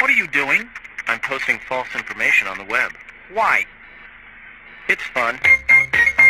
What are you doing? I'm posting false information on the web. Why? It's fun.